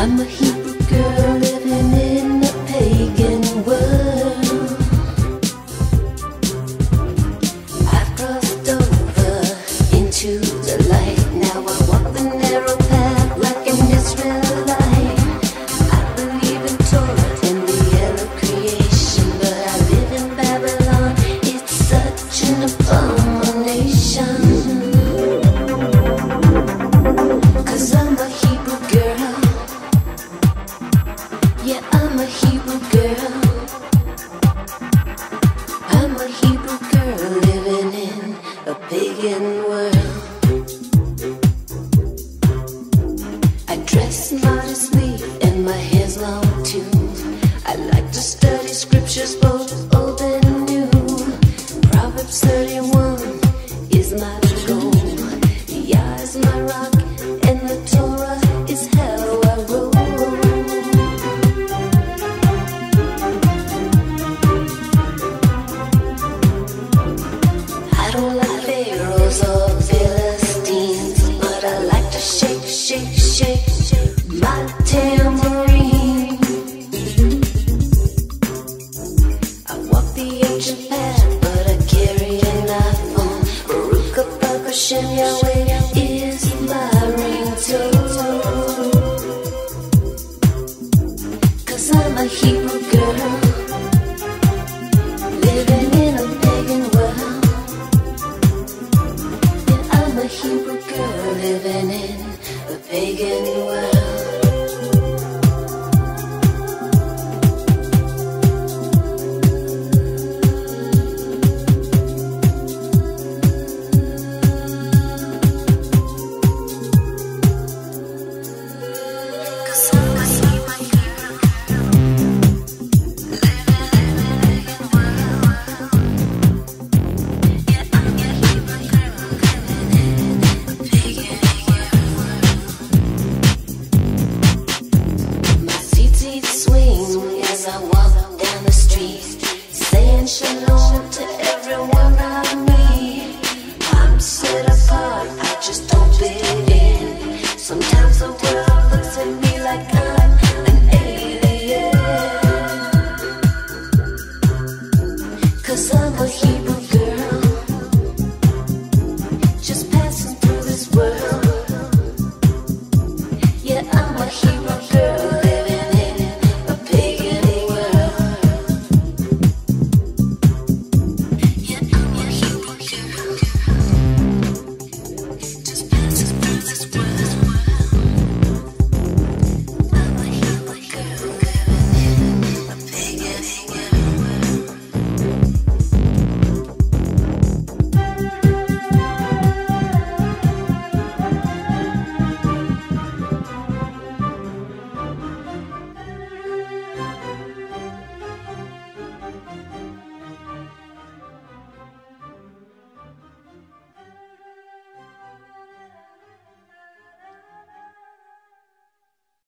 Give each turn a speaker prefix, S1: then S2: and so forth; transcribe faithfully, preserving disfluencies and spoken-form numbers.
S1: I'm a Hebrew girl living in a pagan world. I've crossed over into the light. Now I walk the narrow path like an Israelite. I believe in Torah and the yellow creation, but I live in Babylon. It's such an abomination. 'Cause I'm a Hebrew girl. Yeah, I'm a Hebrew girl. I'm a Hebrew girl living in a pagan world. I dress modestly and my hair's long too. I like to study scriptures both old and new. Proverbs thirty-one is my goal. Yahs is my rock and the Torah is how I roll. I don't like pharaohs or Philistines, but I like to shake, shake, shake, shake my tambourine. I walk the ancient path, but I carry an iPhone. Baruch Haba Hashem Yahweh is my ringtone. 'Cause I'm a Hebrew girl living in a pagan world. Yeah, I'm a Hebrew girl living in a pagan world. I walk down the street, saying shalom to everyone I meet. I'm set apart, I just don't fit in. Sometimes the world looks at me